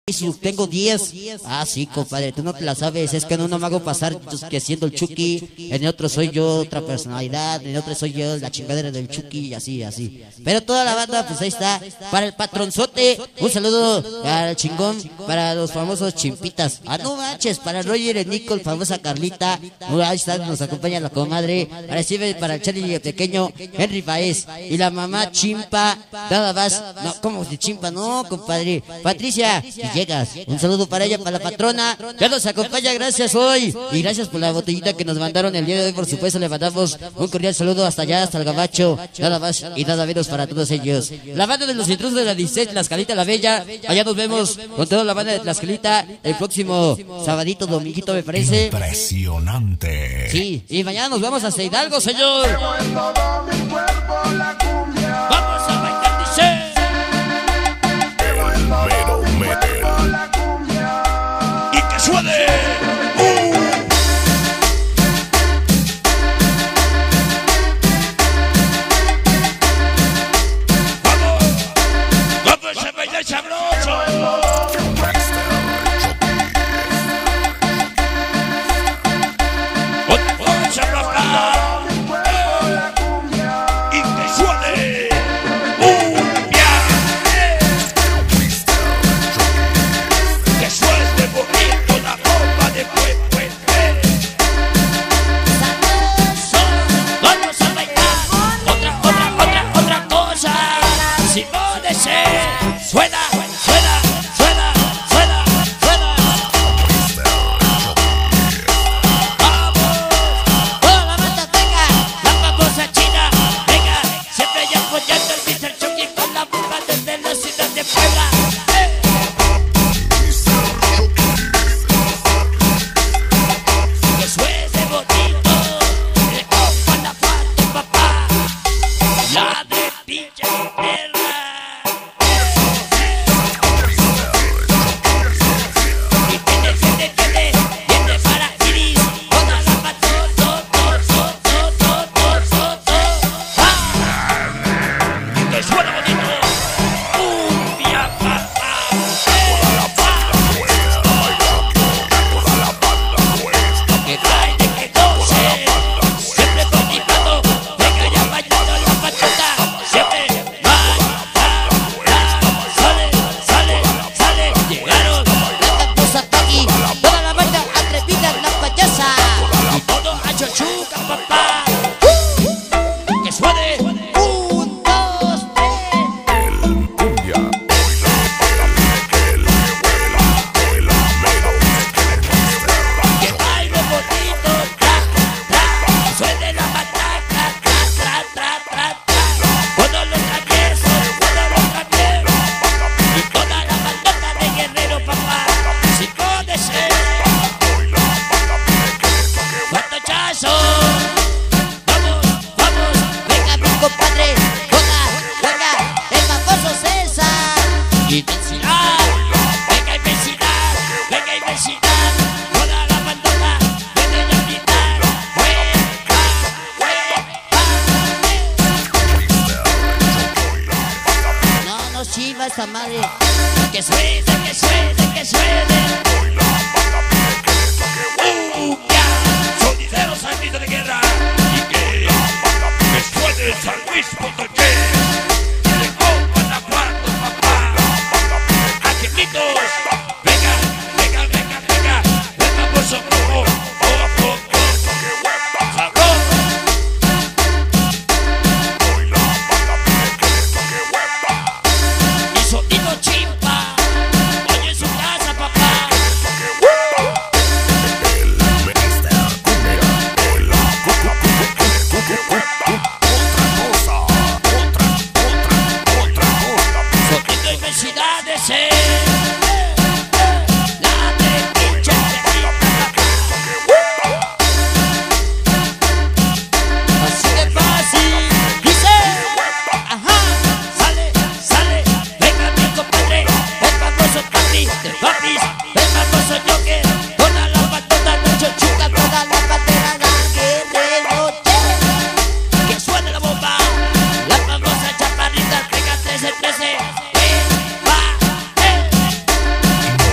Tengo 10. Ah, sí, compadre, tú no te la sabes. Es que en uno me hago pasar que siendo el Chucky, en el otro soy yo, otra personalidad, en el otro soy yo, la chingadera del Chucky, y así, así. Pero toda la banda, pues ahí está. Para el patronzote, un saludo al chingón, para los famosos chimpitas. Ah, no manches, para Roger Nicole, famosa Carlita. Ahí está, nos acompaña la comadre. Para el Charlie el pequeño, Henry Baez. Y la mamá chimpa, nada más. No, ¿cómo de chimpa? No, compadre. Patricia. Llegas. Un saludo para ella, para la patrona. Ya nos acompaña, gracias hoy. Y gracias por la botellita que nos mandaron el día de hoy. Por supuesto, le mandamos un cordial saludo hasta allá, hasta el Gabacho. Nada más y nada menos para todos ellos. La banda de los intrusos de la 16, Tlaxcalita la Bella. Allá nos vemos con toda la banda de Tlaxcalita el próximo sabadito, dominguito, me parece. Impresionante. Sí, y mañana nos vamos a Hidalgo, señor. Vamos a bailar, dice. Y que suene. Vamos a bailar sabroso. Otra cosa, papá. Y que suene. Que suene bonito la bomba de Puebla. Vamos a bailar otra cosa. Simone se suena. Vamos, toda la banda, venga, la famosa China, venga, siempre ya apoyando el Mr. Chucky con la bomba desde la ciudad de Puebla. Que suene bonito, de Guanajuato, papá, la de pinche perra. Viene para Iris, toda la patota, que suena bonito, cumbia, papá. Que baile, que goce, siempre motivado, venga ya bailando la patota, siempre sale, llegaron. Toda la banda atrevida, la payasa. Y todo a chochuca, papá. Que suene. 1, 2, 3. Que baile bonito, suene la bataca, cuando los traviesos, y toda la bandota de Guerrero, papá, si puede ser, guatachazo, vamos, Venga, mi compadre, venga, el famoso César. intensidad, venga intensidad, toda la bandota, viene a gritar, No chiva esa madre. que suene, sonideros al grito de guerra, y que suene San Luis Potosí, de Guanajuato, papá, angelitos, venga, el famoso rojo, sabroso. Y sonido chimpa, oye en su casa, papá. Sonido inmensidad de ser. La de pinche así de fácil. Dice, ajá, sale, venga mi compadre, el famoso papi de papis, el famoso Joker, toda la patota de chochuca, toda la patera de Guerrero. Que suene la bomba, la famosa chaparrita, pega 13.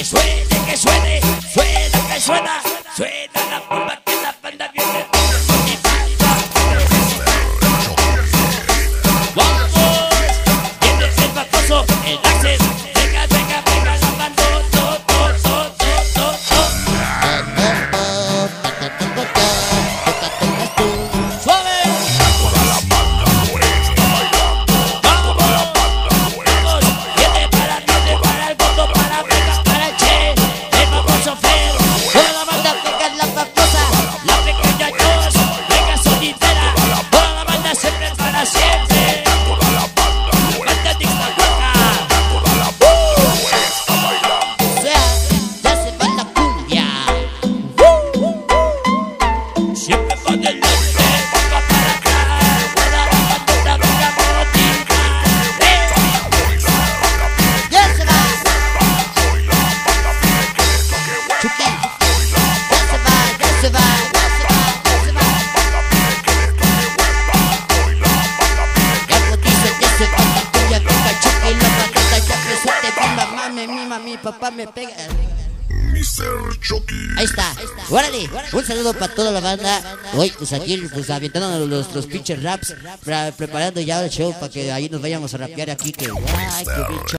suene, que suene, suena, que suena, suena la bomba que la banda viene. Vamos, viene el famoso, el Access, venga, venga, venga, la banda, suave. Viene para el gordo, para el Che, el famoso Fer. Toda la banda pega la famosa, la pequeña Jos, venga solitera. Toda la banda siempre para siempre. Banda de Ixtahuaca. O sea, ya se va la cumbia. Siempre con el norte, va para atrás. Toda la banda venga motiva. Ya se va. Chucky. Ya se va, ya se va, ya se va, ya se va. Ya lo dice, ya se va la cumbia, venga Chucky, la patata ya presente. Mi mamá me mima, mi papá me pega. Mr. Chucky. Ahí está, órale, un saludo para toda la banda. Hoy pues aquí pues aventándonos los pinches raps, preparando ya el show para que ahí nos vayamos a rapear aquí que ay, qué bicho.